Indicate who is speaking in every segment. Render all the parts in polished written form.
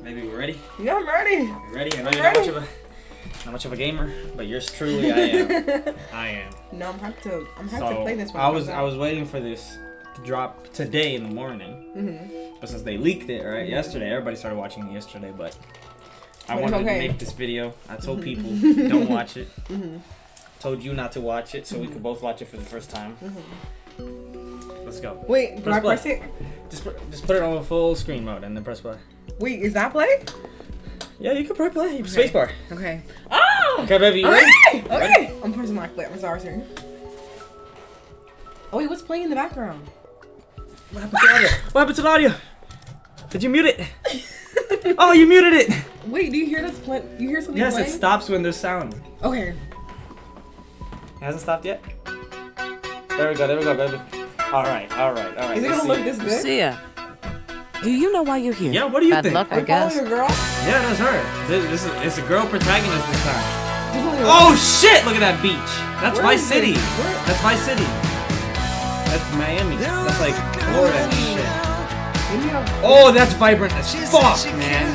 Speaker 1: Baby, we ready?
Speaker 2: Yeah, I'm ready.
Speaker 1: You ready? I know you're not much of a gamer, but yours truly, I am. I am.
Speaker 2: No, I'm hyped to play this one.
Speaker 1: I was waiting for this to drop today in the morning. But since they leaked it yesterday, everybody started watching it yesterday. But I wanted to make this video. I told people don't watch it. Told you not to watch it, so we could both watch it for the first time. Let's go.
Speaker 2: Wait, do I press it?
Speaker 1: Just put it on full screen mode and then press play.
Speaker 2: Wait, is that play?
Speaker 1: Yeah, you can press play. Spacebar.
Speaker 2: Okay. Oh!
Speaker 1: Okay, baby, you ready?
Speaker 2: Okay. I'm pressing my flip. I'm sorry, sir. Oh wait, what's playing in the background?
Speaker 1: What happened to the audio? What happened to the audio? Did you mute it? Oh, you muted it.
Speaker 2: Wait, do you hear this play? You hear something
Speaker 1: Yes,
Speaker 2: playing?
Speaker 1: it stops when there's sound.
Speaker 2: Okay.
Speaker 1: It hasn't stopped yet? There we go, baby. Alright.
Speaker 2: Is it gonna look this good?
Speaker 3: Sia, do you know why you're here?
Speaker 1: Yeah, what do you
Speaker 3: Bad
Speaker 1: think?
Speaker 3: luck, I guess.
Speaker 2: Following a girl?
Speaker 1: Yeah, that's her. It's a girl protagonist this time. Oh shit! Look at that beach. That's Vice City. That's Vice City. That's Miami. That's like Florida and shit. Oh, that's vibrant as fuck, man.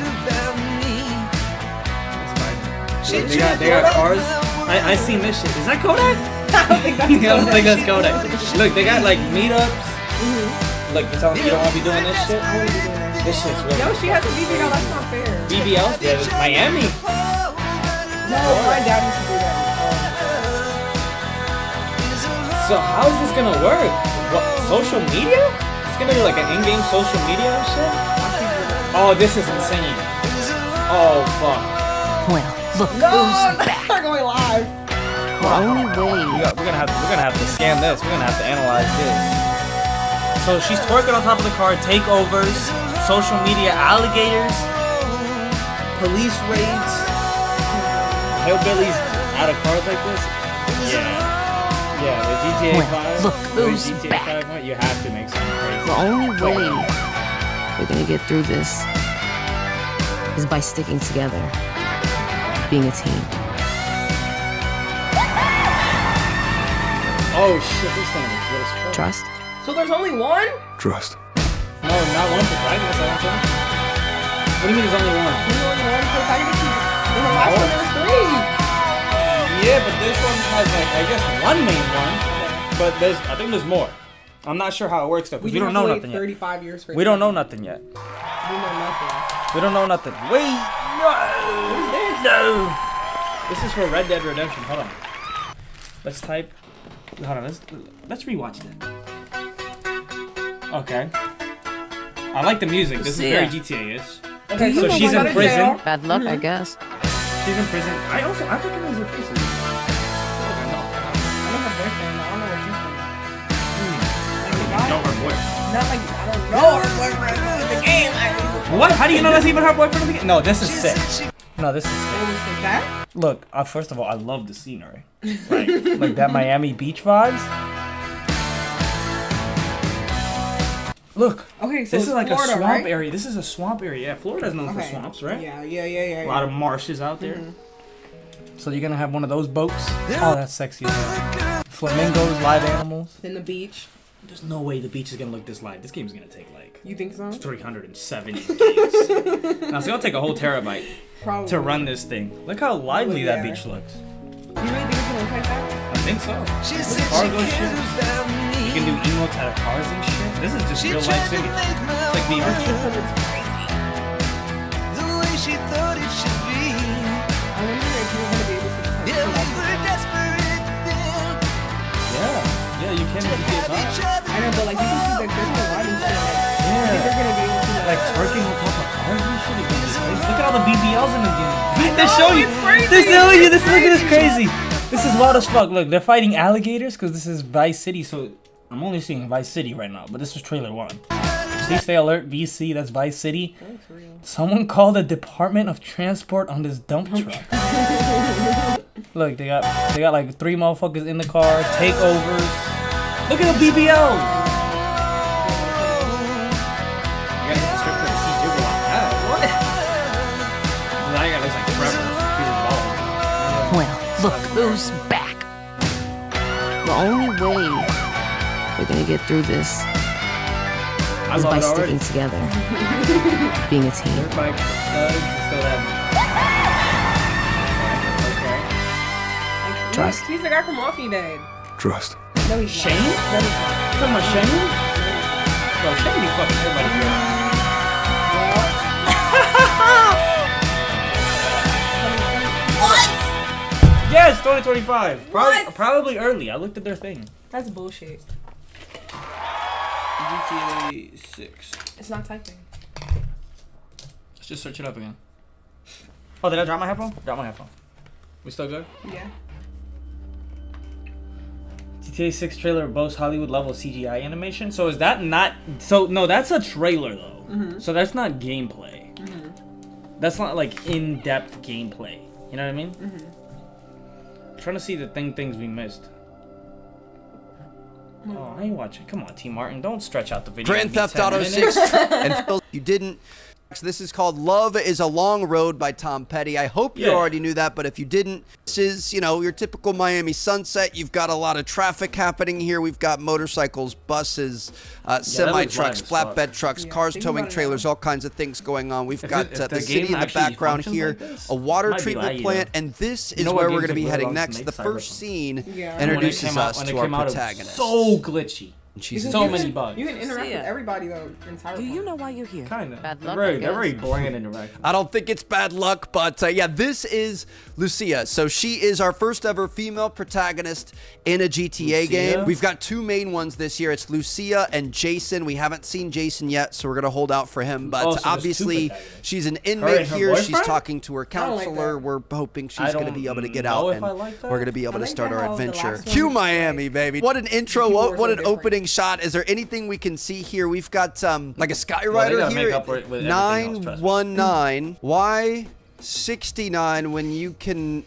Speaker 1: That's vibrant. They got cars. I seen this shit. Is that Kodak?
Speaker 2: I don't think that's
Speaker 1: Kodak. Look, they got like meetups. Like, you're telling me you don't want to be doing this shit?
Speaker 2: I want to be doing that.
Speaker 1: This shit's really.
Speaker 2: Yo, she has a BBL. That's not fair.
Speaker 1: BBL? Yeah, it's Miami.
Speaker 2: No, my dad used to do that.
Speaker 1: So how is this gonna work? What, social media? It's gonna be like an in-game social media and shit? Oh, this is insane. Oh, fuck.
Speaker 3: Well, look
Speaker 2: No,
Speaker 3: who's back.
Speaker 2: not going live.
Speaker 3: The only way.
Speaker 1: We're gonna have to scan this. We're gonna have to analyze this. So she's twerking on top of the car, takeovers, social media alligators, police raids, hillbillies out of cars like this. Yeah, the GTA
Speaker 3: Well,
Speaker 1: 5.
Speaker 3: look who's
Speaker 1: GTA
Speaker 3: back.
Speaker 1: 5, you have to make something crazy.
Speaker 3: The only way we're gonna get through this is by sticking together, being a team.
Speaker 1: Oh shit, this thing is good as fuck.
Speaker 3: Trust?
Speaker 2: So there's only one?
Speaker 4: Trust.
Speaker 1: No, not one protagonist, I don't think. What do you mean there's only one?
Speaker 2: There's only one protagonist. In the last one, there was three.
Speaker 1: Yeah, but this one has like, I guess one main one. But I think there's more. I'm not sure how it works though, because we don't know nothing yet.
Speaker 2: 35 years for
Speaker 1: We don't know nothing yet.
Speaker 2: We know nothing.
Speaker 1: We don't know nothing. Wait, no!
Speaker 2: What is this?
Speaker 1: No! This is for Red Dead Redemption. Hold on. Let's type. Hold on. Let's rewatch that. Okay. I like the music. This is very GTA-ish.
Speaker 2: Okay,
Speaker 1: So she's in prison.
Speaker 3: Bad luck, I guess.
Speaker 1: She's in prison. I recognize her face.
Speaker 2: I know her boyfriend. I don't know where she's from.
Speaker 1: You know her boyfriend.
Speaker 2: Not like I don't know her boyfriend in the game.
Speaker 1: What? How do you know that's even her boyfriend in the game? No, this is sick. No, this is sick.
Speaker 2: It was like that?
Speaker 1: Look, first of all, I love the scenery. Like that Miami Beach vibes. Look.
Speaker 2: Okay, so
Speaker 1: this is like
Speaker 2: Florida,
Speaker 1: a swamp
Speaker 2: right?
Speaker 1: area. This is a swamp area. Yeah, Florida's known for swamps, right?
Speaker 2: Yeah.
Speaker 1: A lot of marshes out there. So you're gonna have one of those boats. Oh, that's sexy as hell. Flamingos, live animals.
Speaker 2: In the beach.
Speaker 1: There's no way the beach is gonna look this live. This game's gonna take like
Speaker 2: You think so?
Speaker 1: 370 gigs. Now it's gonna take a whole terabyte
Speaker 2: Probably.
Speaker 1: to run this thing. Look how lively that beach looks.
Speaker 2: You really think it's gonna look like that?
Speaker 1: I think so. With cargo ships. You can do emotes out of cars and shit. This is just real life city. It's like VR shit.
Speaker 5: The way she thought it should be.
Speaker 2: I wonder if you're gonna be able to
Speaker 1: Yeah, you can with GTA 5.
Speaker 2: I know, but like you can see that there's no lighting shit. Like, I think they're gonna be able to
Speaker 1: Like twerking on top of cars and shit. It's gonna be crazy. Look at all the BBLs in this game.
Speaker 2: know,
Speaker 1: They show you.
Speaker 2: it's crazy.
Speaker 1: They show you.
Speaker 2: It's
Speaker 1: Look at this
Speaker 2: crazy.
Speaker 1: crazy. This is wild as fuck. Look, they're fighting alligators because this is Vice City. So I'm only seeing Vice City right now, but this was trailer 1. Please stay alert, VC. That's Vice City. Someone called the Department of Transport on this dump truck. Look, they got like 3 motherfuckers in the car. Takeovers. Look at the BBL. You gotta hit the strip club to see Jiggle like that. What? Now you gotta look like Trevor.
Speaker 3: Well, look who's back. The only way we're gonna get through this
Speaker 1: I
Speaker 3: is
Speaker 1: love
Speaker 3: by
Speaker 1: it already.
Speaker 3: sticking together, being a team.
Speaker 1: Dirt bike does still have. Okay.
Speaker 3: Trust.
Speaker 2: He's the guy from Walking Dead.
Speaker 4: Trust.
Speaker 2: No, he's
Speaker 1: Shane?
Speaker 2: not. No, he's not.
Speaker 1: You talking about Shane? Bro, Shane be fucking everybody up. Yes, 2025.
Speaker 2: What?
Speaker 1: Probably early. I looked at their thing.
Speaker 2: That's bullshit.
Speaker 1: GTA 6.
Speaker 2: It's not typing.
Speaker 1: Let's just search it up again. Oh, did I drop my headphone? Drop my headphone. We still good?
Speaker 2: Yeah.
Speaker 1: GTA 6 trailer boasts Hollywood level CGI animation. So is that not? So no, that's a trailer though. So that's not gameplay. That's not like in-depth gameplay. You know what I mean? I'm trying to see the things we missed. Oh, I ain't watching. Come on, T. Martin, don't stretch out the video.
Speaker 6: Grand
Speaker 1: and be
Speaker 6: Theft
Speaker 1: 10
Speaker 6: Auto
Speaker 1: minutes.
Speaker 6: 6 and Phil, you didn't. This is called Love is a Long Road by Tom Petty. I hope you
Speaker 1: Yeah.
Speaker 6: already knew that, but if you didn't, this is, you know, your typical Miami sunset. You've got a lot of traffic happening here. We've got motorcycles, buses, semi-trucks,
Speaker 1: looks right as
Speaker 6: flatbed
Speaker 1: fuck.
Speaker 6: trucks,
Speaker 2: Yeah,
Speaker 6: cars
Speaker 2: think
Speaker 6: towing
Speaker 2: about it
Speaker 6: trailers,
Speaker 2: now.
Speaker 6: all kinds of things going on. We've got
Speaker 1: if the
Speaker 6: the city
Speaker 1: game
Speaker 6: in the
Speaker 1: actually
Speaker 6: background
Speaker 1: functions
Speaker 6: here,
Speaker 1: like this,
Speaker 6: a water
Speaker 1: might be
Speaker 6: treatment
Speaker 1: laggy,
Speaker 6: plant,
Speaker 1: though.
Speaker 6: and this
Speaker 1: You
Speaker 6: is
Speaker 1: know what
Speaker 6: where we're
Speaker 1: games
Speaker 6: going to be
Speaker 1: are
Speaker 6: heading
Speaker 1: really long
Speaker 6: next.
Speaker 1: to
Speaker 6: The
Speaker 1: make?
Speaker 6: first
Speaker 1: Cyberpunk.
Speaker 6: scene
Speaker 2: Yeah.
Speaker 6: introduces us
Speaker 1: when
Speaker 6: to
Speaker 1: it
Speaker 6: our
Speaker 1: came out, it was
Speaker 6: protagonist.
Speaker 1: so glitchy.
Speaker 6: She's
Speaker 1: So
Speaker 2: You
Speaker 1: many
Speaker 2: can-
Speaker 1: bugs.
Speaker 2: You can interact
Speaker 3: Yeah.
Speaker 2: with everybody though in Cyberpunk.
Speaker 7: Do you know why you're here?
Speaker 1: Kinda.
Speaker 3: Bad
Speaker 1: They're
Speaker 3: luck,
Speaker 1: very,
Speaker 3: I
Speaker 1: they're very
Speaker 3: guess.
Speaker 1: bland interaction.
Speaker 6: I don't think it's bad luck, but yeah, this is Lucia. So she is our first ever female protagonist in a GTA
Speaker 1: Lucia?
Speaker 6: game. We've got two main ones this year. It's Lucia and Jason. We haven't seen Jason yet, so we're going to hold out for him. But
Speaker 1: Oh, so there's two
Speaker 6: obviously,
Speaker 1: protagonists.
Speaker 6: she's an
Speaker 1: Her
Speaker 6: inmate
Speaker 1: and her
Speaker 6: here. She's
Speaker 1: boyfriend?
Speaker 6: talking to her
Speaker 2: I don't like
Speaker 6: counselor.
Speaker 2: that.
Speaker 6: We're hoping
Speaker 1: I
Speaker 6: she's going to
Speaker 1: don't
Speaker 6: be able to get
Speaker 1: know
Speaker 6: out,
Speaker 1: if
Speaker 6: and
Speaker 1: I like that.
Speaker 6: we're going to be able
Speaker 2: I
Speaker 6: to
Speaker 2: like
Speaker 6: start
Speaker 2: that
Speaker 6: our
Speaker 2: how the
Speaker 6: adventure.
Speaker 2: last one
Speaker 6: Cue
Speaker 2: was
Speaker 6: Miami, baby. What an intro.
Speaker 2: People
Speaker 6: What,
Speaker 2: were
Speaker 6: what
Speaker 2: so
Speaker 6: an
Speaker 2: different.
Speaker 6: opening shot. Is there anything we can see here? We've got like a
Speaker 1: Well, they
Speaker 6: Skyrider
Speaker 1: gotta make
Speaker 6: here.
Speaker 1: up for it with everything else, trust me.
Speaker 6: 919. Why 69 when you can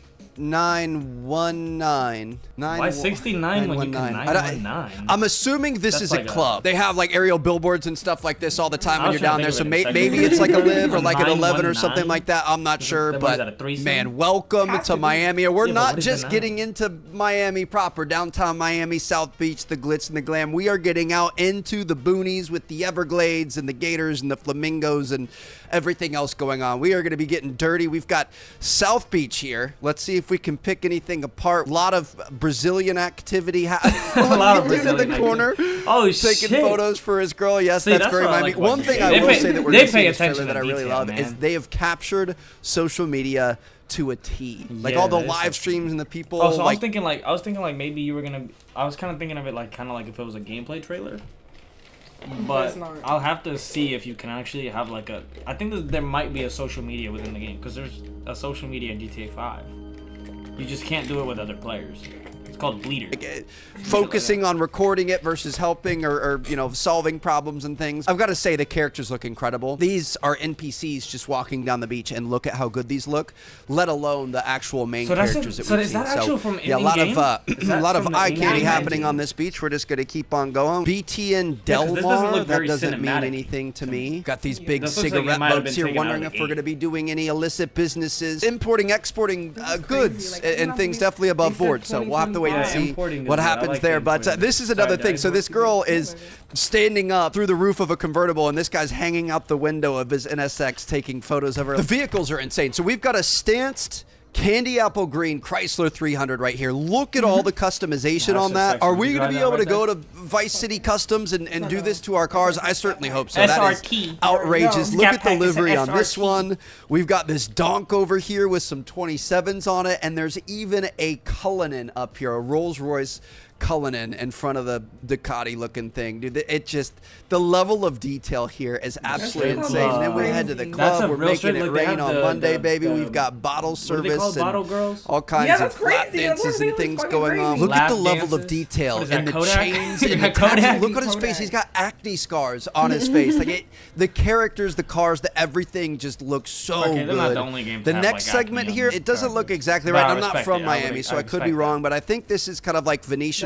Speaker 6: 919?
Speaker 1: Why 69 when you can 919?
Speaker 6: I'm assuming this
Speaker 1: That's
Speaker 6: is
Speaker 1: like
Speaker 6: a
Speaker 1: a-
Speaker 6: club. They have like aerial billboards and stuff like this all the time
Speaker 1: I
Speaker 6: when
Speaker 1: was
Speaker 6: you're down
Speaker 1: trying
Speaker 6: there.
Speaker 1: to
Speaker 6: So
Speaker 1: think of it in a
Speaker 6: maybe
Speaker 1: second.
Speaker 6: it's like a live or like an 11 or
Speaker 1: 919?
Speaker 6: something like that. I'm not sure,
Speaker 1: What is that, a
Speaker 6: but
Speaker 1: threesome?
Speaker 6: man, welcome
Speaker 2: Has
Speaker 6: to
Speaker 2: to be.
Speaker 6: Miami. We're
Speaker 1: Yeah, but
Speaker 6: not
Speaker 1: what is the
Speaker 6: just
Speaker 1: nine?
Speaker 6: getting into Miami proper, downtown Miami, South Beach, the glitz and the glam. We are getting out into the boonies with the Everglades and the gators and the flamingos and everything else going on. We are going to be getting dirty. We've got South Beach here. Let's see if we can pick anything apart. A lot of Brazilian activity.
Speaker 1: A lot of
Speaker 6: Dude in
Speaker 1: Brazilian
Speaker 6: the corner.
Speaker 1: activity. Oh,
Speaker 6: Taking
Speaker 1: shit.
Speaker 6: photos for his girl. Yes,
Speaker 1: See,
Speaker 6: that's
Speaker 1: that's
Speaker 6: very
Speaker 1: what I
Speaker 6: Miami.
Speaker 1: like about
Speaker 6: One thing I
Speaker 1: GTA.
Speaker 6: will
Speaker 1: They
Speaker 6: say
Speaker 1: pay-
Speaker 6: that we're
Speaker 1: they
Speaker 6: going to see
Speaker 1: pay
Speaker 6: in this trailer
Speaker 1: attention
Speaker 6: that I
Speaker 1: to
Speaker 6: really
Speaker 1: detail,
Speaker 6: love
Speaker 1: man.
Speaker 6: is they have captured social media to a T. Like
Speaker 1: Yeah,
Speaker 6: all the
Speaker 1: that is
Speaker 6: live
Speaker 1: so
Speaker 6: streams and the people.
Speaker 1: Oh, so
Speaker 6: like,
Speaker 1: I was thinking like maybe you were gonna. I was kind of thinking of it like kind of like if it was a gameplay trailer. But
Speaker 2: it's not.
Speaker 1: I'll have to see if you can actually have like a. I think that there might be a social media within the game because there's a social media in GTA 5. You just can't do it with other players. It's called Bleeder.
Speaker 6: focusing on recording it versus helping or you know, solving problems and things. I've got to say the characters look incredible. These are NPCs just walking down the beach, and look at how good these look, let alone the actual main
Speaker 1: So that's
Speaker 6: characters
Speaker 1: a-
Speaker 6: that
Speaker 1: so
Speaker 6: we've
Speaker 1: is
Speaker 6: seen.
Speaker 1: that actual from
Speaker 6: yeah, a lot of
Speaker 1: in-game? Is
Speaker 6: a
Speaker 1: that
Speaker 6: lot of
Speaker 1: from the
Speaker 6: eye
Speaker 1: in-game
Speaker 6: candy
Speaker 1: engine?
Speaker 6: happening on this beach. We're just going to keep on going. BTN Del
Speaker 1: 'cause this
Speaker 6: Mar,
Speaker 1: doesn't look
Speaker 6: that
Speaker 1: very
Speaker 6: doesn't mean
Speaker 1: cinematic
Speaker 6: anything to me. Got these big
Speaker 1: This looks like it
Speaker 6: cigarette
Speaker 1: might have
Speaker 6: boats
Speaker 1: been
Speaker 6: here,
Speaker 1: taken out
Speaker 6: wondering
Speaker 1: of
Speaker 6: if
Speaker 1: the
Speaker 6: we're
Speaker 1: gate.
Speaker 6: going to be doing any illicit businesses, importing, exporting
Speaker 2: is
Speaker 6: goods
Speaker 2: crazy. Like,
Speaker 6: and
Speaker 2: you
Speaker 6: things
Speaker 2: know,
Speaker 6: definitely above
Speaker 2: they said
Speaker 6: board. So we'll have to wait and
Speaker 2: 2025.
Speaker 6: see
Speaker 1: Importing is
Speaker 6: what
Speaker 1: good. I
Speaker 6: happens
Speaker 1: like
Speaker 6: there.
Speaker 1: the
Speaker 6: But
Speaker 1: importing.
Speaker 6: this is another thing. So this girl is standing up through the roof of a convertible, and this guy's hanging out the window of his NSX taking photos of her. The vehicles are insane. So we've got a stanced candy apple green Chrysler 300 right here. Look at all the customization
Speaker 1: That's
Speaker 6: on
Speaker 1: just
Speaker 6: that.
Speaker 1: sexy.
Speaker 6: Are
Speaker 1: Would
Speaker 6: we
Speaker 1: you
Speaker 6: going to
Speaker 1: drive
Speaker 6: be able
Speaker 1: that
Speaker 6: to
Speaker 1: right
Speaker 6: go to Vice City Customs and do this to our cars? I certainly hope so. That is
Speaker 1: SRT.
Speaker 6: outrageous.
Speaker 2: No.
Speaker 6: Look
Speaker 1: Scat
Speaker 6: at the
Speaker 1: Pack is an
Speaker 6: livery on this
Speaker 1: SRT.
Speaker 6: one. We've got this donk over here with some 27s on it, and there's even a Cullinan up here, a Rolls-Royce Cullinan in front of the Ducati looking thing. Dude, it just, the level of detail here is absolutely
Speaker 1: strip
Speaker 6: insane.
Speaker 1: club.
Speaker 6: then we head to the
Speaker 2: That's
Speaker 6: club.
Speaker 1: a
Speaker 6: We're
Speaker 1: real
Speaker 6: making
Speaker 1: strip-
Speaker 6: it
Speaker 1: look, they
Speaker 6: rain
Speaker 1: have
Speaker 6: on
Speaker 1: the-
Speaker 6: Monday, baby.
Speaker 1: the-
Speaker 6: We've got bottle
Speaker 1: What
Speaker 6: service
Speaker 1: do they call
Speaker 6: and
Speaker 1: bottle girls?
Speaker 6: all kinds
Speaker 2: Yeah,
Speaker 6: of
Speaker 2: that's
Speaker 6: lap
Speaker 2: crazy. That's
Speaker 6: dances
Speaker 2: what
Speaker 6: and
Speaker 2: it
Speaker 6: things
Speaker 2: is.
Speaker 6: going
Speaker 2: Fucking
Speaker 6: on.
Speaker 2: crazy.
Speaker 6: Look at the
Speaker 1: Lap
Speaker 6: level of
Speaker 1: dances?
Speaker 6: detail
Speaker 1: What is
Speaker 6: and
Speaker 1: that,
Speaker 6: the
Speaker 1: Kodak?
Speaker 6: chains
Speaker 1: You
Speaker 6: and
Speaker 1: got
Speaker 6: the tattoos.
Speaker 1: Kodak?
Speaker 6: Look at his face. He's got acne scars on his face. Like the characters, the cars, everything just looks so
Speaker 1: Okay, they're
Speaker 6: good.
Speaker 1: not the only game to
Speaker 6: The
Speaker 1: have,
Speaker 6: next
Speaker 1: like,
Speaker 6: segment
Speaker 1: acne
Speaker 6: here,
Speaker 1: on
Speaker 6: it doesn't
Speaker 1: the
Speaker 6: look
Speaker 1: cars.
Speaker 6: exactly
Speaker 1: But
Speaker 6: right.
Speaker 1: I
Speaker 6: I'm not
Speaker 1: respect
Speaker 6: from
Speaker 1: it. I would-
Speaker 6: Miami, so
Speaker 1: I
Speaker 6: I could be
Speaker 1: respect
Speaker 6: wrong,
Speaker 1: that.
Speaker 6: but I think this is kind of like Venetian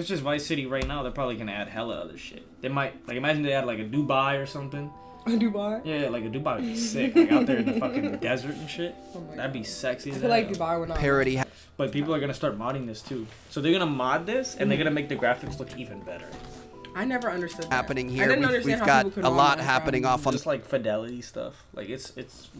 Speaker 1: if it's just Vice City right now, they're probably gonna add hella other shit. They might, like, imagine they add like a Dubai or something.
Speaker 2: Dubai?
Speaker 1: Yeah, like a Dubai would be sick. Like out there in the fucking desert and shit.
Speaker 2: Oh my
Speaker 1: That'd be
Speaker 2: God.
Speaker 1: sexy.
Speaker 2: I
Speaker 1: as
Speaker 2: feel like
Speaker 1: hell.
Speaker 2: Dubai would not.
Speaker 6: Parody.
Speaker 1: But people are gonna start modding this too. So they're gonna mod this and they're gonna make the graphics look even better.
Speaker 2: I never understood that.
Speaker 6: Happening
Speaker 2: I
Speaker 6: here.
Speaker 2: didn't
Speaker 6: We've
Speaker 2: understand how
Speaker 6: got
Speaker 2: people could
Speaker 6: a
Speaker 2: mod
Speaker 6: lot
Speaker 2: Minecraft.
Speaker 6: happening off on
Speaker 1: Just like fidelity stuff. Like it's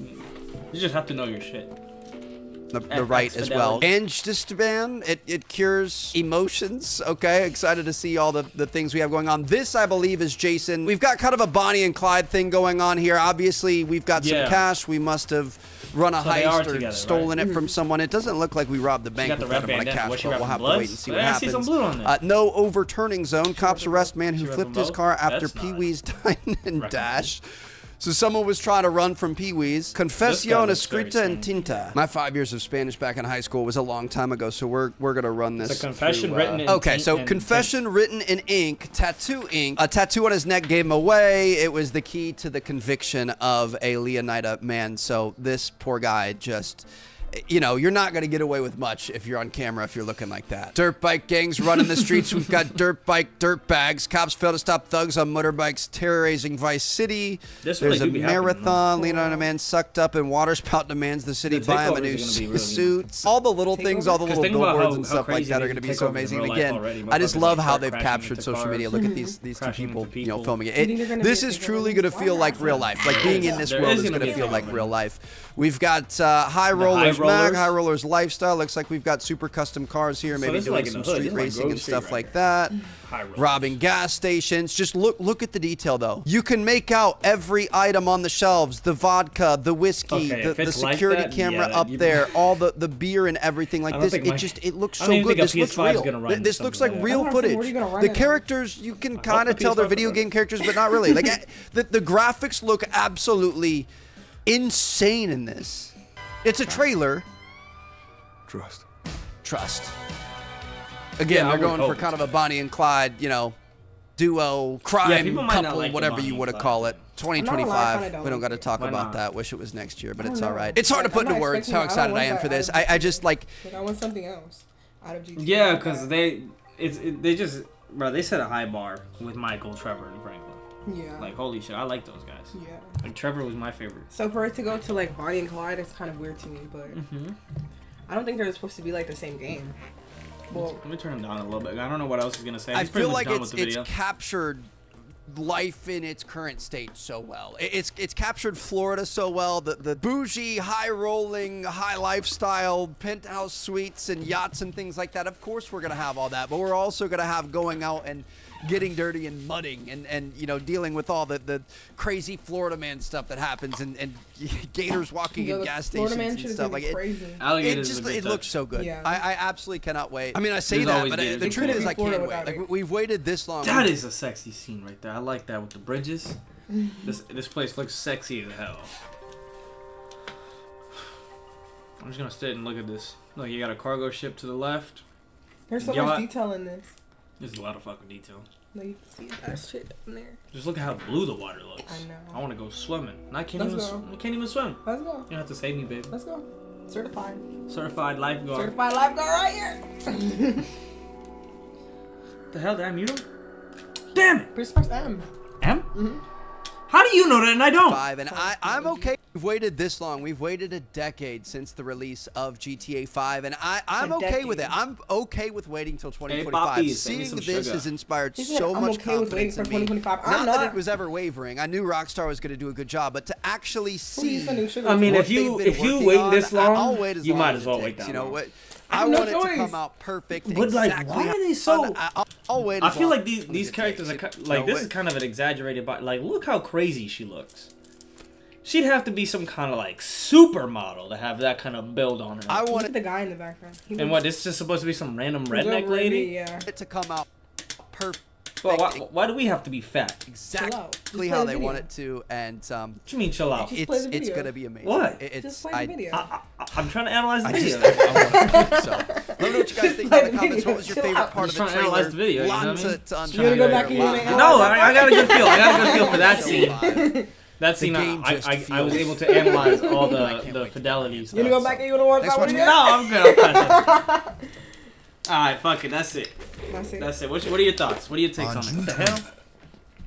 Speaker 1: you just have to know your shit.
Speaker 6: the
Speaker 1: FX
Speaker 6: right as well.
Speaker 1: fidelity.
Speaker 6: And just man, it cures emotions. Okay, excited to see all the things we have going on. This, I believe, is Jason. We've got kind of a Bonnie and Clyde thing going on here. Obviously, we've got some
Speaker 1: Yeah.
Speaker 6: cash. We must have run a
Speaker 1: So they are
Speaker 6: heist or
Speaker 1: together,
Speaker 6: stolen
Speaker 1: right?
Speaker 6: it from someone. It doesn't look like we robbed the bank
Speaker 1: got the
Speaker 6: with that
Speaker 1: red
Speaker 6: amount of
Speaker 1: bandana.
Speaker 6: cash,
Speaker 1: Was she
Speaker 6: but we'll
Speaker 1: wrapping
Speaker 6: have to
Speaker 1: bloods?
Speaker 6: wait and see
Speaker 1: Yeah,
Speaker 6: what
Speaker 1: I see
Speaker 6: happens.
Speaker 1: some blue on there.
Speaker 6: No overturning zone. Cops arrest man who
Speaker 1: She
Speaker 6: flipped
Speaker 1: wrapping
Speaker 6: his
Speaker 1: both?
Speaker 6: car after
Speaker 1: That's not.
Speaker 6: Pee-wee's dine and
Speaker 1: Reckon.
Speaker 6: dash. So someone was trying to run from Pee-wee's. Confesión
Speaker 1: looks very
Speaker 6: escrita en
Speaker 1: strange.
Speaker 6: tinta. My 5 years of Spanish back in high school was a long time ago, so we're gonna run this.
Speaker 1: It's a confession
Speaker 6: through,
Speaker 1: written in
Speaker 6: Okay,
Speaker 1: ink
Speaker 6: so
Speaker 1: and
Speaker 6: confession written in ink, tattoo ink. A tattoo on his neck gave him away. It was the key to the conviction of a Leonida man. So this poor guy just. You know, you're not going to get away with much if you're on camera if you're looking like that. Dirt bike gangs running the streets. We've got dirt bags. Cops fail to stop thugs on motorbikes terrorizing Vice City.
Speaker 1: This really
Speaker 6: There's a
Speaker 1: do be happening,
Speaker 6: marathon. Leonardo man sucked up in water spout demands the city
Speaker 1: The
Speaker 6: buy him a
Speaker 1: takeovers
Speaker 6: new
Speaker 1: are gonna be really
Speaker 6: suit. All the little things, all the
Speaker 1: Because
Speaker 6: little
Speaker 1: think about
Speaker 6: billboards
Speaker 1: how-
Speaker 6: and
Speaker 1: how
Speaker 6: stuff like
Speaker 1: crazy
Speaker 6: that
Speaker 1: they
Speaker 6: are
Speaker 1: can
Speaker 6: going to be
Speaker 1: take
Speaker 6: so
Speaker 1: over in
Speaker 6: amazing.
Speaker 1: real
Speaker 6: And
Speaker 1: life
Speaker 6: again,
Speaker 1: already.
Speaker 6: I just
Speaker 1: Motherfuckers
Speaker 6: love
Speaker 1: like
Speaker 6: how
Speaker 1: start
Speaker 6: they've
Speaker 1: crashing
Speaker 6: captured
Speaker 1: into
Speaker 6: social
Speaker 1: cars,
Speaker 6: media. Look at these two
Speaker 1: crashing
Speaker 6: people,
Speaker 1: into
Speaker 6: you know,
Speaker 1: people.
Speaker 6: filming it.
Speaker 2: You think they're gonna
Speaker 6: This
Speaker 2: be-
Speaker 6: is
Speaker 2: they're
Speaker 6: truly
Speaker 2: gonna
Speaker 6: going to feel like real life. Like being in this
Speaker 1: There
Speaker 6: world
Speaker 1: is
Speaker 6: is
Speaker 1: gonna
Speaker 6: going to
Speaker 1: be
Speaker 6: feel
Speaker 1: a
Speaker 6: like
Speaker 1: real
Speaker 6: real
Speaker 1: one.
Speaker 6: life. We've got High Rollers
Speaker 1: High
Speaker 6: Mag,
Speaker 1: Rollers.
Speaker 6: High Rollers Lifestyle. Looks like we've got super custom cars here, maybe
Speaker 1: this is
Speaker 6: doing
Speaker 1: like in
Speaker 6: some
Speaker 1: the hood.
Speaker 6: street
Speaker 1: This is like
Speaker 6: racing
Speaker 1: Grove
Speaker 6: and
Speaker 1: Street
Speaker 6: stuff
Speaker 1: right
Speaker 6: like
Speaker 1: here.
Speaker 6: that.
Speaker 1: High Rollers.
Speaker 6: Robbing gas stations. Just look at the detail though. You can make out every item on the shelves: the vodka, the whiskey,
Speaker 1: Okay, if
Speaker 6: the
Speaker 1: it's like
Speaker 6: security
Speaker 1: that,
Speaker 6: camera
Speaker 1: yeah,
Speaker 6: up
Speaker 1: you-
Speaker 6: there, all the beer and everything like
Speaker 1: I don't
Speaker 6: this.
Speaker 1: think
Speaker 6: It
Speaker 1: my-
Speaker 6: just it looks
Speaker 1: I
Speaker 6: so
Speaker 1: don't even
Speaker 6: good.
Speaker 1: think a
Speaker 6: This looks
Speaker 1: PS5 is
Speaker 6: real.
Speaker 1: gonna run
Speaker 6: This looks like
Speaker 1: something like that.
Speaker 6: real
Speaker 2: That's what I'm saying,
Speaker 6: footage.
Speaker 2: where are you gonna run
Speaker 6: The
Speaker 2: it on?
Speaker 6: characters you can
Speaker 1: hope
Speaker 6: kind
Speaker 1: the
Speaker 6: of tell they're
Speaker 1: PS5
Speaker 6: video
Speaker 1: will
Speaker 6: game characters, but not really. Like the graphics look absolutely insane in this. It's a trailer. Trust. Again,
Speaker 1: Yeah, I
Speaker 6: they're
Speaker 1: would
Speaker 6: going for
Speaker 1: hope.
Speaker 6: kind of a Bonnie and Clyde, you know, duo, crime,
Speaker 1: people might not
Speaker 6: couple,
Speaker 1: like the
Speaker 6: whatever
Speaker 1: Bonnie
Speaker 6: you
Speaker 1: and
Speaker 6: want to
Speaker 1: Clyde
Speaker 6: call it.
Speaker 2: I'm not gonna lie, I
Speaker 6: 2025.
Speaker 2: kinda don't
Speaker 6: We don't
Speaker 2: like
Speaker 6: got to
Speaker 2: it.
Speaker 6: talk
Speaker 1: Why
Speaker 6: about
Speaker 1: not?
Speaker 6: that. Wish it was next year, but
Speaker 2: I
Speaker 6: it's
Speaker 2: don't
Speaker 6: all
Speaker 2: know.
Speaker 6: right. It's hard to
Speaker 2: Like,
Speaker 6: put
Speaker 2: I'm
Speaker 6: into
Speaker 2: not
Speaker 6: words
Speaker 2: expecting
Speaker 6: how
Speaker 2: that. I don't
Speaker 6: excited I
Speaker 2: want
Speaker 6: am
Speaker 2: that
Speaker 6: for this.
Speaker 2: out of
Speaker 6: I just like.
Speaker 2: Like, I want something else out of GTA.
Speaker 1: Yeah,
Speaker 2: Like
Speaker 1: because
Speaker 2: that.
Speaker 1: they just bro, they set a high bar with Michael, Trevor, and Franklin.
Speaker 2: Yeah.
Speaker 1: Like holy shit, I like those guys.
Speaker 2: Yeah.
Speaker 1: Like Trevor was my favorite.
Speaker 2: So for it to go to like Bonnie and Clyde, it's kind of weird to me, but I don't think they're supposed to be like the same game. Well,
Speaker 1: Let me turn him down a little bit. I don't know what else he's gonna say.
Speaker 6: I
Speaker 1: He's pretty
Speaker 6: feel
Speaker 1: much
Speaker 6: like
Speaker 1: done
Speaker 6: it's
Speaker 1: with the video.
Speaker 6: captured life in its current state so well. It's captured Florida so well. The bougie, high rolling, high lifestyle penthouse suites and yachts and things like that. Of course, we're gonna have all that, but we're also gonna have going out and getting dirty and mudding and you know dealing with all the crazy Florida man stuff that happens and gators walking
Speaker 2: yo,
Speaker 6: in
Speaker 2: the
Speaker 6: gas
Speaker 2: Florida
Speaker 6: stations
Speaker 2: man
Speaker 6: and
Speaker 2: shit is
Speaker 6: stuff
Speaker 2: gonna
Speaker 6: like
Speaker 2: be
Speaker 6: it.
Speaker 2: crazy.
Speaker 1: Alligators is a good
Speaker 6: It looks
Speaker 1: touch.
Speaker 6: so good.
Speaker 2: Yeah.
Speaker 6: I absolutely cannot wait. I mean, I say
Speaker 1: There's
Speaker 6: that,
Speaker 1: always
Speaker 6: but
Speaker 1: gators.
Speaker 6: the
Speaker 1: It
Speaker 6: truth
Speaker 2: couldn't
Speaker 6: is
Speaker 2: be
Speaker 6: I
Speaker 2: Florida
Speaker 6: can't wait.
Speaker 2: without
Speaker 6: Like
Speaker 2: it.
Speaker 6: we've waited this long.
Speaker 1: That is a sexy scene right there. I like that with the bridges. This place looks sexy as hell. I'm just gonna sit and look at this. Look, you got a cargo ship to the left.
Speaker 2: There's so
Speaker 1: Yo,
Speaker 2: much
Speaker 1: I-
Speaker 2: detail in this.
Speaker 1: There's a lot of fucking detail.
Speaker 2: Like, you can see that shit in there.
Speaker 1: Just look at how blue the water looks.
Speaker 2: I know.
Speaker 1: I want to go swimming. And I can't
Speaker 2: Let's
Speaker 1: even.
Speaker 2: go.
Speaker 1: I can't even swim.
Speaker 2: Let's go.
Speaker 1: You don't have to save me, babe.
Speaker 2: Let's go. Certified.
Speaker 1: Certified lifeguard.
Speaker 2: Certified lifeguard right here.
Speaker 1: The hell did I mute him? Damn it!
Speaker 2: Chris press M.
Speaker 1: M? How do you know that and I don't?
Speaker 6: 5, and I'm okay. We've waited this long. We've waited a decade since the release of GTA 5, and I'm
Speaker 2: A
Speaker 6: okay with it.
Speaker 2: decade.
Speaker 6: I'm okay with waiting till 2025.
Speaker 1: Poppy, send me
Speaker 6: Seeing
Speaker 1: some
Speaker 6: this
Speaker 1: sugar.
Speaker 6: has inspired
Speaker 2: He said,
Speaker 6: so
Speaker 2: "I'm
Speaker 6: much
Speaker 2: okay with waiting
Speaker 6: confidence
Speaker 2: for
Speaker 6: in me.
Speaker 2: 2025."
Speaker 6: Not
Speaker 2: I'm
Speaker 6: that
Speaker 2: not.
Speaker 6: it was ever wavering. I knew Rockstar was going to do a good job, but to actually
Speaker 2: Who are you
Speaker 6: see
Speaker 2: sending sugar
Speaker 1: I mean,
Speaker 2: to?
Speaker 6: what
Speaker 1: if you
Speaker 6: they've been working
Speaker 1: wait
Speaker 6: on,
Speaker 1: this long,
Speaker 6: I'll wait as
Speaker 1: you
Speaker 6: long
Speaker 1: might
Speaker 6: as
Speaker 1: as well
Speaker 6: it
Speaker 1: wait
Speaker 6: takes,
Speaker 1: that
Speaker 6: you know
Speaker 1: long.
Speaker 6: what?
Speaker 2: I
Speaker 6: I
Speaker 2: have no
Speaker 6: want it to
Speaker 2: choice.
Speaker 6: come out perfect.
Speaker 1: But, like,
Speaker 6: exactly
Speaker 1: why
Speaker 6: how-
Speaker 1: are they so-
Speaker 6: I'll wait.
Speaker 1: I
Speaker 6: as
Speaker 1: feel
Speaker 6: long
Speaker 1: like
Speaker 6: as
Speaker 1: these
Speaker 6: it
Speaker 1: characters are
Speaker 6: takes.
Speaker 1: like
Speaker 6: No,
Speaker 1: this
Speaker 6: what-
Speaker 1: is kind of an exaggerated, but like look how crazy she looks. She'd have to be some kind of like supermodel to have that kind of build on her.
Speaker 6: I
Speaker 2: Look
Speaker 6: want
Speaker 2: at the guy in the background. He
Speaker 1: and
Speaker 2: looks
Speaker 1: what? This is just supposed to be some random
Speaker 2: real
Speaker 1: redneck lady?
Speaker 2: Yeah.
Speaker 6: it to come out perfect.
Speaker 1: Well, why do we have to be fat?
Speaker 2: Chill out. Just
Speaker 6: Exactly
Speaker 2: play
Speaker 6: how
Speaker 2: the
Speaker 6: they
Speaker 2: video.
Speaker 6: want it to, and
Speaker 1: What you mean chill out?
Speaker 2: Just play the
Speaker 6: it's
Speaker 2: video.
Speaker 6: gonna be amazing.
Speaker 1: What?
Speaker 6: It's
Speaker 2: Just play the video.
Speaker 1: I'm trying to analyze the
Speaker 6: I
Speaker 1: video.
Speaker 6: just, so let me know what you guys think in
Speaker 2: Play
Speaker 6: the
Speaker 2: the
Speaker 6: comments. What was
Speaker 2: video.
Speaker 6: your favorite
Speaker 2: Chill out.
Speaker 6: part of
Speaker 1: Just
Speaker 6: the
Speaker 1: trying to analyze
Speaker 6: trailer?
Speaker 1: the video, you know
Speaker 6: Lot
Speaker 1: what I mean?
Speaker 6: to
Speaker 2: You wanna go back and
Speaker 6: lot-
Speaker 2: you may
Speaker 1: No, I got a good feel. I got a good feel for that scene. That scene,
Speaker 6: game
Speaker 1: I
Speaker 6: just
Speaker 1: was
Speaker 6: feels-
Speaker 1: able to analyze all
Speaker 6: I
Speaker 1: the
Speaker 6: can't wait.
Speaker 1: fidelity stuff.
Speaker 2: You wanna go back and you wanna watch
Speaker 6: Thanks
Speaker 2: that
Speaker 6: for
Speaker 2: one
Speaker 6: watching.
Speaker 2: again?
Speaker 1: No, I'm good. I'm fine. Alright, fuck it. That's it.
Speaker 2: That's it.
Speaker 1: That's it. What are your thoughts? What are your takes on it? What the hell?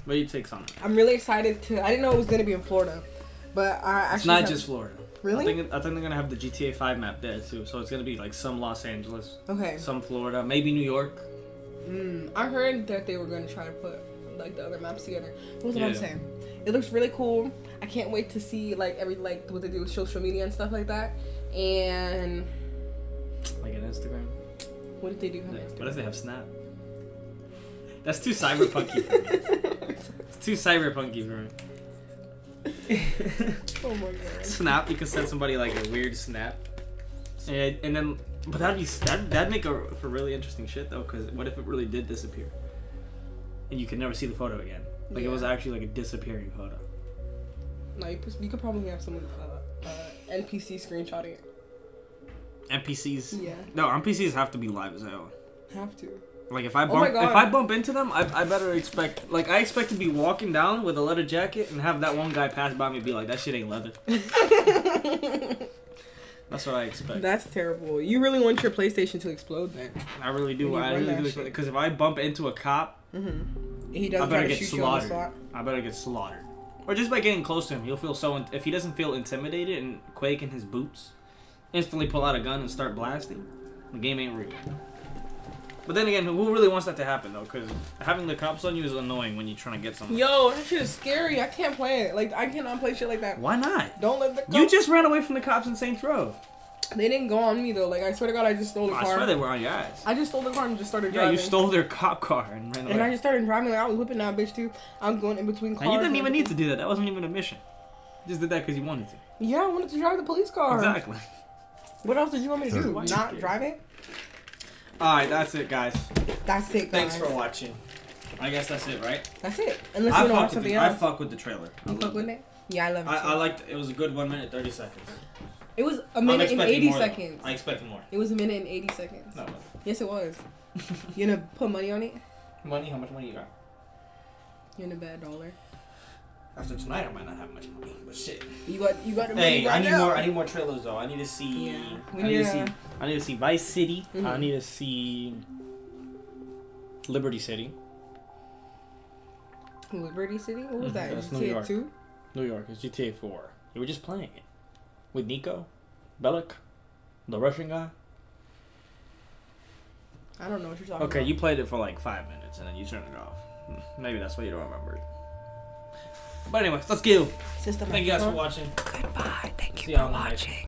Speaker 1: What are your takes on it?
Speaker 2: I'm really excited to. I didn't know it was gonna be in Florida, but I actually.
Speaker 1: It's not
Speaker 2: have-
Speaker 1: just Florida.
Speaker 2: Really?
Speaker 1: I think they're gonna have the GTA 5 map there too. So it's gonna be like some Los Angeles,
Speaker 2: Okay.
Speaker 1: some Florida, maybe New York.
Speaker 2: I heard that they were gonna try to put like the other maps together. What's what I'm
Speaker 1: Yeah.
Speaker 2: saying? It looks really cool. I can't wait to see like what they do with social media and stuff like that. And
Speaker 1: Like an Instagram.
Speaker 2: what did they do on
Speaker 1: What
Speaker 2: Instagram?
Speaker 1: if they have Snap? That's too cyberpunky for me. It's too cyberpunky for me.
Speaker 2: Oh my god.
Speaker 1: Snap, you can send somebody like a weird snap, and then, but that'd make for really interesting shit though. Because what if it really did disappear, and you could never see the photo again? Like it was
Speaker 2: Yeah.
Speaker 1: actually like a disappearing photo.
Speaker 2: No, you could probably have someone NPC screenshotting it.
Speaker 1: NPCs.
Speaker 2: Yeah.
Speaker 1: No, NPCs have to be live as hell.
Speaker 2: Have to.
Speaker 1: Like if I
Speaker 2: Oh my God.
Speaker 1: bump into them, I better expect I expect to be walking down with a leather jacket and have that one guy pass by me and be like, that shit ain't leather. That's what I expect.
Speaker 2: That's terrible. You really want your PlayStation to explode then?
Speaker 1: I really do.
Speaker 2: When you
Speaker 1: I
Speaker 2: run
Speaker 1: really
Speaker 2: that
Speaker 1: do
Speaker 2: shit.
Speaker 1: because if I bump into a cop,
Speaker 2: He
Speaker 1: I
Speaker 2: doesn't try
Speaker 1: better
Speaker 2: to
Speaker 1: get
Speaker 2: shoot you on the
Speaker 1: slaughtered.
Speaker 2: spot.
Speaker 1: I better get slaughtered. Or just by getting close to him, he'll feel so. If he doesn't feel intimidated and quake in his boots, instantly pull out a gun and start blasting. The game ain't real. But then again, who really wants that to happen though? Because having the cops on you is annoying when you're trying to get something.
Speaker 2: Yo, that shit is scary. I can't play it. Like I cannot play shit like that.
Speaker 1: Why not?
Speaker 2: Don't let the cops.
Speaker 1: You just ran away from the cops in Saints Row.
Speaker 2: They didn't go on me though. Like I swear to God, I just stole the
Speaker 1: I
Speaker 2: car.
Speaker 1: swear they were on your ass.
Speaker 2: I just stole the car and just started
Speaker 1: Yeah,
Speaker 2: driving.
Speaker 1: you stole their cop car and ran away.
Speaker 2: And I just started driving. Like I was whipping that bitch too. I'm going in between cars.
Speaker 1: And you didn't even need to do that. That wasn't even a mission. You just did that because you wanted to.
Speaker 2: Yeah, I wanted to drive the police car.
Speaker 1: Exactly.
Speaker 2: What else did you want me to do?
Speaker 1: Why
Speaker 2: Not
Speaker 1: you-
Speaker 2: drive it?
Speaker 1: Alright, that's it, guys.
Speaker 2: That's it, guys.
Speaker 1: Thanks for watching. I guess that's it, right?
Speaker 2: That's it. Unless you want to watch something
Speaker 1: I
Speaker 2: else.
Speaker 1: fuck with the trailer.
Speaker 2: You fuck with it? Yeah, I love it.
Speaker 1: I
Speaker 2: too.
Speaker 1: liked it. Was a good 1 minute 30 seconds.
Speaker 2: It was a
Speaker 1: I'm
Speaker 2: minute and
Speaker 1: expecting
Speaker 2: 80
Speaker 1: more, though.
Speaker 2: seconds.
Speaker 1: I expected more.
Speaker 2: It was a minute and 80 seconds.
Speaker 1: No.
Speaker 2: Yes, it was. You gonna put money on it?
Speaker 1: Money? How much money you got?
Speaker 2: You're gonna bet $1.
Speaker 1: After tonight, I might not have much money, but shit.
Speaker 2: You got the money
Speaker 1: Hey,
Speaker 2: right
Speaker 1: I need
Speaker 2: now.
Speaker 1: more. I need more trailers though. I need to see.
Speaker 2: Yeah. We
Speaker 1: I need
Speaker 2: need
Speaker 1: to
Speaker 2: to-
Speaker 1: see. I need to see Vice City. I
Speaker 2: Mhm.
Speaker 1: need to see Liberty City,
Speaker 2: Liberty City? What was that?
Speaker 1: That's New
Speaker 2: GTA
Speaker 1: York.
Speaker 2: 2?
Speaker 1: New York. It's GTA 4. You were just playing it with Nico, Bellic, the Russian guy.
Speaker 2: I don't know what you're talking
Speaker 1: Okay,
Speaker 2: about.
Speaker 1: you played it for like 5 minutes and then you turned it off. Maybe that's why you don't remember it. But anyways, let's go.
Speaker 2: System
Speaker 1: Thank you guys for
Speaker 2: Huh?
Speaker 1: watching.
Speaker 2: Goodbye. Thank
Speaker 1: See
Speaker 2: you for
Speaker 1: y'all on the next
Speaker 2: watching.